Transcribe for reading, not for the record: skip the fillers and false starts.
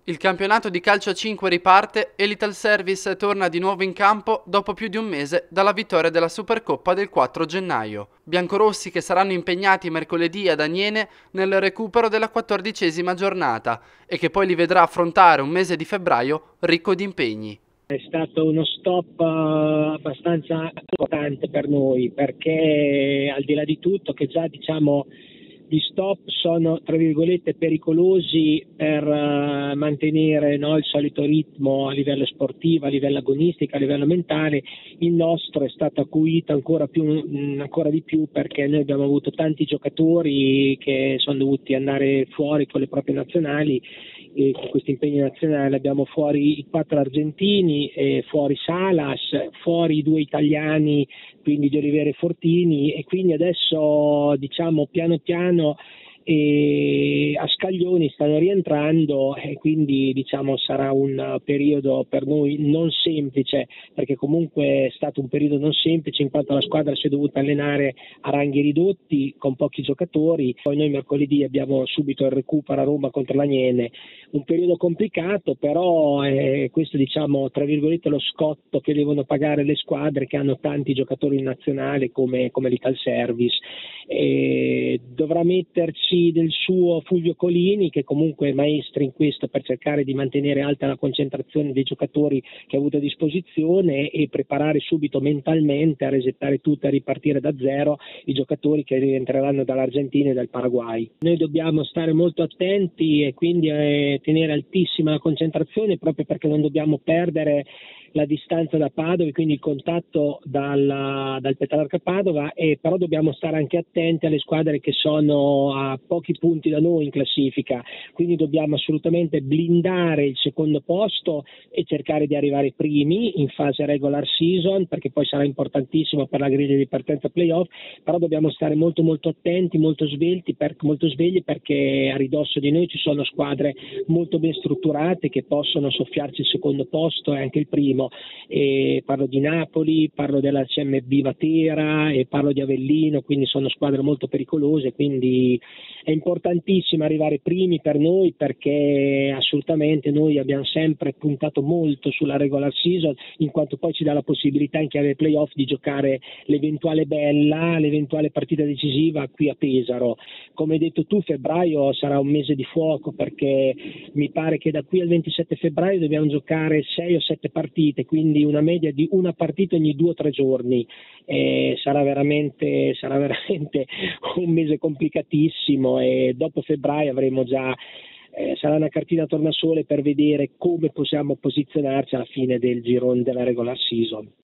Il campionato di calcio a 5 riparte e l'Italservice torna di nuovo in campo dopo più di un mese dalla vittoria della Supercoppa del 4 gennaio. Biancorossi che saranno impegnati mercoledì ad Aniene nel recupero della 14ª giornata e che poi li vedrà affrontare un mese di febbraio ricco di impegni. È stato uno stop abbastanza importante per noi perché al di là di tutto che già gli stop sono tra virgolette pericolosi per mantenere il solito ritmo a livello sportivo, a livello agonistico, a livello mentale, il nostro è stato acuito ancora di più perché noi abbiamo avuto tanti giocatori che sono dovuti andare fuori con le proprie nazionali e con questi impegni nazionali abbiamo fuori i 4 argentini, fuori Salas, fuori i 2 italiani, quindi Di Olivera e Fortini, e quindi adesso piano piano a scaglioni stanno rientrando e quindi sarà un periodo per noi non semplice, perché comunque è stato un periodo non semplice in quanto la squadra si è dovuta allenare a ranghi ridotti con pochi giocatori. Poi noi mercoledì abbiamo subito il recupero a Roma contro l'Aniene, un periodo complicato, però questo tra virgolette lo scotto che devono pagare le squadre che hanno tanti giocatori in nazionale come l'Italservice. Dovrà metterci del suo Fulvio Colini, che comunque è maestro in questo, per cercare di mantenere alta la concentrazione dei giocatori che ha avuto a disposizione e preparare subito mentalmente a resettare tutto, a ripartire da zero i giocatori che rientreranno dall'Argentina e dal Paraguay. Noi dobbiamo stare molto attenti e quindi tenere altissima la concentrazione, proprio perché non dobbiamo perdere la distanza da Padova e quindi il contatto dal Petrarca Padova, però dobbiamo stare anche attenti alle squadre che sono a pochi punti da noi in classifica, quindi dobbiamo assolutamente blindare il secondo posto e cercare di arrivare primi in fase regular season, perché poi sarà importantissimo per la griglia di partenza playoff, però dobbiamo stare molto molto attenti, molto svegli, perché a ridosso di noi ci sono squadre molto ben strutturate che possono soffiarci il secondo posto e anche il primo. E parlo di Napoli, parlo della CMB Matera e parlo di Avellino, quindi sono squadre molto pericolose, quindi è importantissimo arrivare primi per noi, perché assolutamente noi abbiamo sempre puntato molto sulla regular season, in quanto poi ci dà la possibilità in chiave playoff di giocare l'eventuale partita decisiva qui a Pesaro. Come hai detto tu, febbraio sarà un mese di fuoco, perché mi pare che da qui al 27 febbraio dobbiamo giocare 6 o 7 partite, quindi una media di una partita ogni 2 o 3 giorni. Sarà veramente un mese complicatissimo e dopo febbraio avremo già sarà una cartina tornasole per vedere come possiamo posizionarci alla fine del girone della regular season.